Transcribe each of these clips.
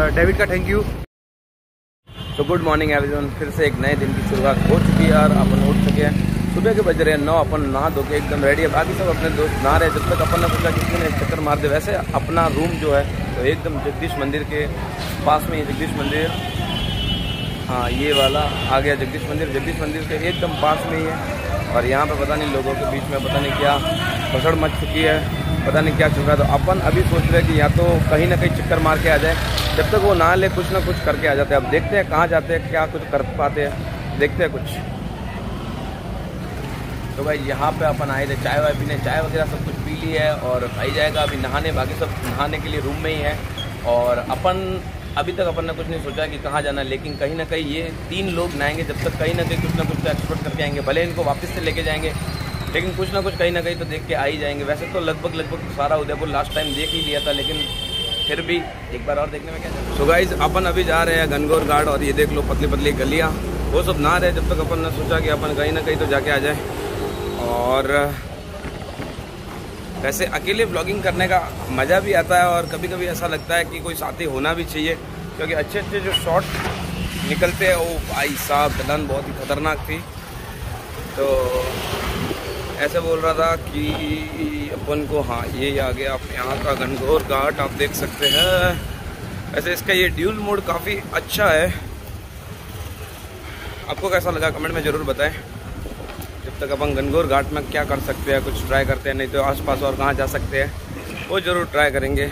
David का thank you. तो good morning everyone, फिर से एक नए दिन की शुरुआत हो चुकी है और अपन उठ चुके हैं। सुबह के बज रहे हैं 9, अपन नहा धो के एकदम रेडी है। बाकी सब अपने दोस्त नहा रहे, जब तक अपन ने सोचा किसी ने चक्कर मार दे। वैसे अपना रूम जो है तो एकदम जगदीश मंदिर के पास में ही, जगदीश मंदिर, हाँ ये वाला आ गया जगदीश मंदिर के एकदम पास में ही है। और यहाँ पे पता नहीं लोगों के बीच में पता नहीं क्या भसड़ मच चुकी है, पता नहीं क्या चल रहा है। तो अपन अभी सोच रहे हैं कि या तो कहीं ना कहीं चक्कर मार के आ जाए, जब तक वो नहा ले कुछ ना कुछ करके आ जाते हैं। अब देखते हैं कहाँ जाते हैं, क्या कुछ कर पाते हैं, देखते हैं कुछ। तो भाई यहाँ पे अपन आए थे चाय वाय पीने, चाय वगैरह सब कुछ पी ली है और भाई जाएगा अभी नहाने। बाकी सब नहाने के लिए रूम में ही है। और अपन अभी तक अपन ने कुछ नहीं सोचा कि कहाँ जाना है, लेकिन कहीं ना कहीं ये 3 लोग नहाएंगे जब तक कहीं ना कुछ तो एक्सप्लोर करके आएंगे। भले इनको वापस से लेके जाएंगे, लेकिन कुछ ना कुछ कहीं ना कहीं तो देख के आ ही जाएंगे। वैसे तो लगभग सारा उदयपुर लास्ट टाइम देख ही लिया था, लेकिन फिर भी एक बार और देखने में क्या जाए। सो गाइस अपन अभी जा रहे हैं गणगौर घाट और ये देख लो पतली पतली गलियाँ, वो सब नहा रहे। जब तक अपन ने सोचा कि अपन कहीं ना कहीं तो जाके आ जाए। और वैसे अकेले व्लॉगिंग करने का मज़ा भी आता है और कभी कभी ऐसा लगता है कि कोई साथी होना भी चाहिए, क्योंकि अच्छे अच्छे जो शॉट निकलते हैं वो भाई साहब ढलान बहुत ही खतरनाक थी। तो ऐसे बोल रहा था कि अपन को, हाँ ये आ गया आप यहाँ का गणगौर घाट, आप देख सकते हैं। वैसे इसका ये ड्यूल मोड काफ़ी अच्छा है। आपको कैसा लगा कमेंट में ज़रूर बताएं। जब तक अपन गणगौर घाट में क्या कर सकते हैं, कुछ ट्राई करते हैं, नहीं तो आसपास और कहाँ जा सकते हैं वो ज़रूर ट्राई करेंगे।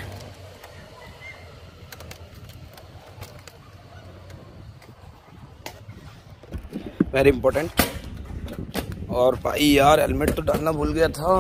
Very important. और भाई यार हेलमेट तो डालना भूल गया था।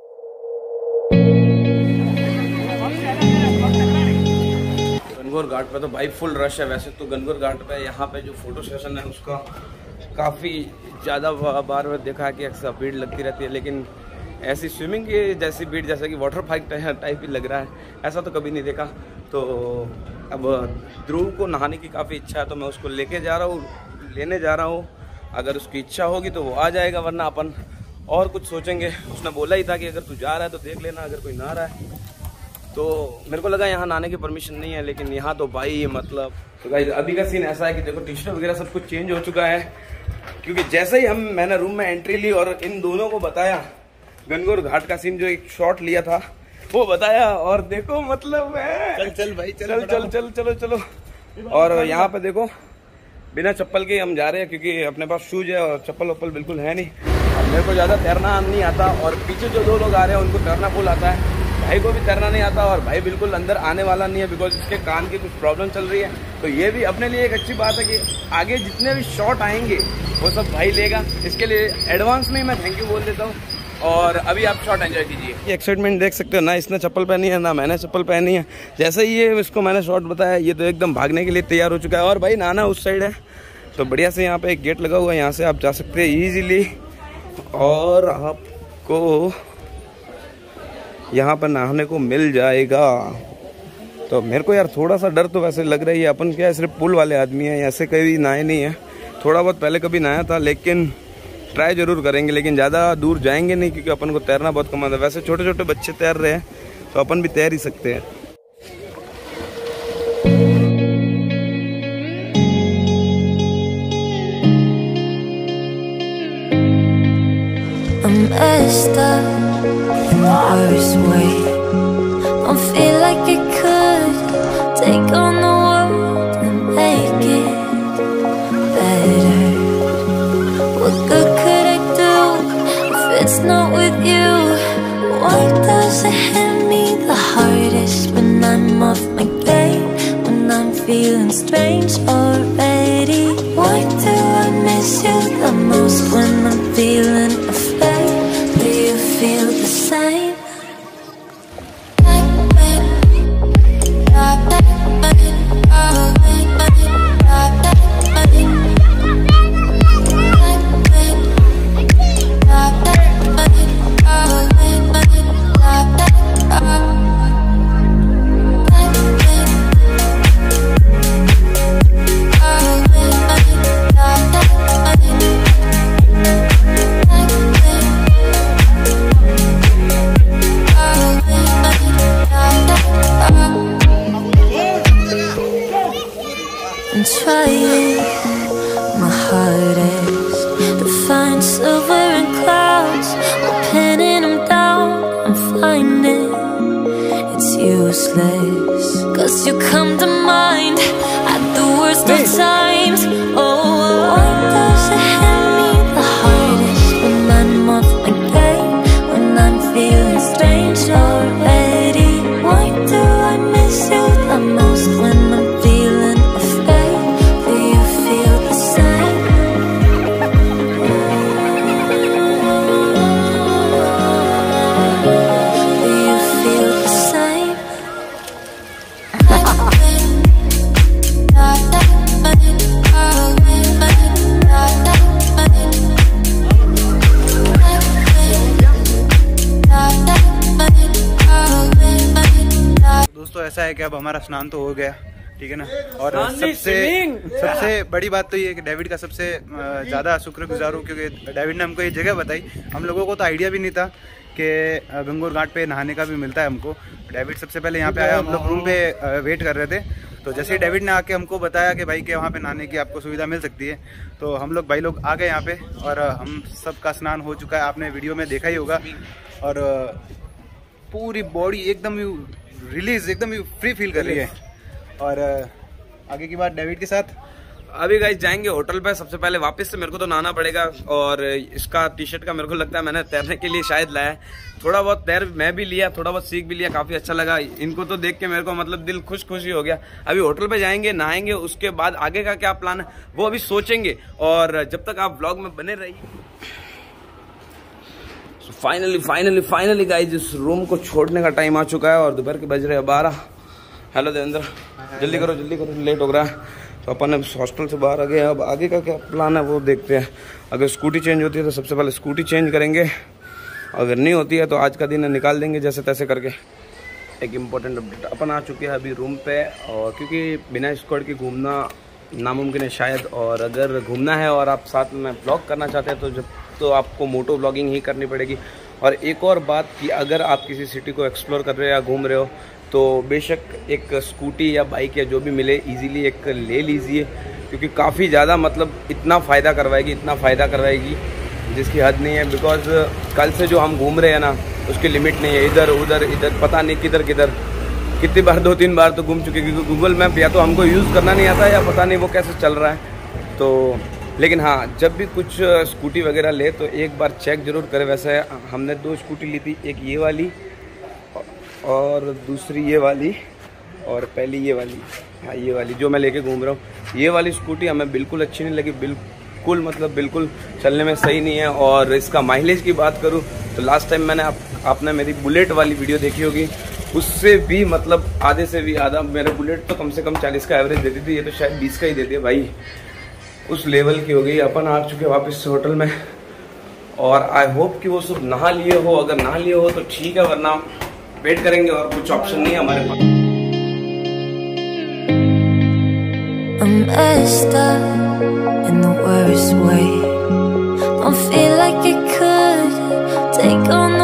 गणगौर घाट पे तो भाई फुल रश है। वैसे तो गणगौर घाट पे यहाँ पे जो फोटो सेशन है उसका काफ़ी ज़्यादा बार देखा है कि अक्सर भीड़ लगती रहती है, लेकिन ऐसी स्विमिंग की जैसी भीड़, जैसा कि वाटर पार्क टाइप ही लग रहा है, ऐसा तो कभी नहीं देखा। तो अब ध्रुव को नहाने की काफ़ी इच्छा है, तो मैं उसको लेने जा रहा हूँ। अगर उसकी इच्छा होगी तो वो आ जाएगा, वरना अपन और कुछ सोचेंगे। उसने बोला ही था कि अगर तू जा रहा है तो देख लेना, अगर कोई नहा रहा है तो। मेरे को लगा यहाँ नहाने की परमिशन नहीं है, लेकिन यहाँ तो भाई मतलब। तो गाइस अभी का सीन ऐसा है कि देखो टी शर्ट वगैरह सब कुछ चेंज हो चुका है, क्योंकि जैसे ही मैंने रूम में एंट्री ली और इन दोनों को बताया गणगौर घाट का सीन, जो एक शॉट लिया था वो बताया, और देखो मतलब चल भाई चलो। और यहाँ पे देखो बिना चप्पल के हम जा रहे हैं, क्योंकि अपने पास शूज है और चप्पल वप्पल बिल्कुल है नहीं। अब मेरे को ज़्यादा तैरना नहीं आता, और पीछे जो 2 लोग आ रहे हैं उनको तैरना फुल आता है। भाई को भी तैरना नहीं आता, और भाई बिल्कुल अंदर आने वाला नहीं है, बिकॉज इसके कान की कुछ प्रॉब्लम चल रही है। तो ये भी अपने लिए एक अच्छी बात है कि आगे जितने भी शॉट आएंगे वो सब भाई लेगा। इसके लिए एडवांस में ही मैं थैंक यू बोल देता हूँ। और अभी आप शॉट एंजॉय कीजिए। ये एक्साइटमेंट देख सकते हो ना, इसने चप्पल पहनी है ना मैंने चप्पल पहनी है। जैसे ही ये इसको मैंने शॉट बताया, ये तो एकदम भागने के लिए तैयार हो चुका है। और भाई नाना उस साइड है, तो बढ़िया से यहाँ पे एक गेट लगा हुआ है, यहाँ से आप जा सकते हैं ईजीली, और आपको यहाँ पर नहाने को मिल जाएगा। तो मेरे को यार थोड़ा सा डर तो वैसे लग रही है। अपन क्या सिर्फ पुल वाले आदमी हैं, ऐसे कभी नहाए नहीं है। थोड़ा बहुत पहले कभी नहाया था, लेकिन ट्राई जरूर करेंगे, लेकिन ज़्यादा दूर जाएंगे नहीं, क्योंकि अपन को तैरना बहुत कम आता है। वैसे छोटे छोटे बच्चे तैर रहे हैं, तो अपन भी तैर ही सकते हैं। Messed up in the worst way. Don't feel like I could take on the world and make it better. What good could I do if it's not with you? Why does it hit me the hardest when I'm off my game? When I'm feeling strange already? Why do I miss you the most when I'm feeling afraid? Do you feel the same? Cause you come to mind at the worst of times. Oh, why does it hit me the hardest when I'm off my game, when I'm feeling strange already? Why do I miss you the most when I'm feeling afraid? Do you feel the same? Do you feel the same? दोस्तों ऐसा है कि अब हमारा स्नान तो हो गया, ठीक है ना। और सबसे बड़ी बात तो ये है कि डेविड का सबसे ज़्यादा शुक्रगुजार हूँ, क्योंकि डेविड ने हमको ये जगह बताई। हम लोगों को तो आइडिया भी नहीं था कि गंगोर घाट पे नहाने का भी मिलता है हमको। डेविड सबसे पहले यहाँ पे आया, हम लोग रूम पे वेट कर रहे थे, तो जैसे ही डेविड ने आके हमको बताया कि भाई के वहाँ पे नहाने की आपको सुविधा मिल सकती है, तो हम लोग भाई लोग आ गए यहाँ पे। और हम सबका स्नान हो चुका है, आपने वीडियो में देखा ही होगा। और पूरी बॉडी एकदम रिलीज, एकदम फ्री फील कर रही है। और आगे की बात डेविड के साथ। अभी गाइस जाएंगे होटल पे। सबसे पहले वापस से मेरे को तो नहाना पड़ेगा, और इसका टी शर्ट का मेरे को लगता है मैंने तैरने के लिए शायद लाया है। थोड़ा बहुत तैर मैं भी लिया, थोड़ा बहुत सीख भी लिया, काफी अच्छा लगा। इनको तो देख के मेरे को मतलब दिल खुश ही हो गया। अभी होटल पे जाएंगे, नहाएंगे, उसके बाद आगे का क्या प्लान है वो अभी सोचेंगे। और जब तक आप व्लॉग में बने रहिए। फाइनली गाइस इस रूम को छोड़ने का टाइम आ चुका है और दोपहर के बज रहे हैं 12। हेलो देवेंद्र, जल्दी करो लेट हो रहा है। तो अपन हॉस्टल से बाहर आ गए। अब आगे का क्या प्लान है वो देखते हैं। अगर स्कूटी चेंज होती है तो सबसे पहले स्कूटी चेंज करेंगे, अगर नहीं होती है तो आज का दिन निकाल देंगे जैसे तैसे करके। एक इम्पोर्टेंट अपडेट, अपन आ चुके हैं अभी रूम पे, और क्योंकि बिना स्क्वाड के घूमना नामुमकिन है शायद। और अगर घूमना है और आप साथ में ब्लॉग करना चाहते हैं तो आपको मोटो ब्लॉगिंग ही करनी पड़ेगी। और एक और बात कि अगर आप किसी सिटी को एक्सप्लोर कर रहे हो या घूम रहे हो तो बेशक एक स्कूटी या बाइक या जो भी मिले इजीली एक ले लीजिए, क्योंकि काफ़ी ज़्यादा मतलब इतना फ़ायदा करवाएगी जिसकी हद नहीं है। बिकॉज कल से जो हम घूम रहे हैं ना उसकी लिमिट नहीं है। इधर पता नहीं किधर कितनी बार 2-3 बार तो घूम चुके, क्योंकि गूगल मैप या तो हमको यूज़ करना नहीं आता या पता नहीं वो कैसे चल रहा है। तो लेकिन हाँ, जब भी कुछ स्कूटी वगैरह ले तो एक बार चेक ज़रूर करें। वैसे हमने 2 स्कूटी ली थी, एक ये वाली और दूसरी ये वाली, और पहली ये वाली। हाँ, ये वाली जो मैं लेके घूम रहा हूँ, ये वाली स्कूटी हमें बिल्कुल अच्छी नहीं लगी। बिल्कुल चलने में सही नहीं है। और इसका माइलेज की बात करूँ तो लास्ट टाइम मैंने आपने मेरी बुलेट वाली वीडियो देखी होगी, उससे भी मतलब आधे से भी आधा। मेरे बुलेट तो कम से कम 40 का एवरेज देती थी, ये तो शायद 20 का ही देती है भाई। उस लेवल की हो गई। अपन आ चुके वापस से होटल में, और आई होप कि वो सब नहा लिए हो। अगर नहा लिए हो तो ठीक है, वरना वेट करेंगे और कुछ ऑप्शन नहीं है हमारे पास। I'm messed up in the worst way. Don't feel like I could take on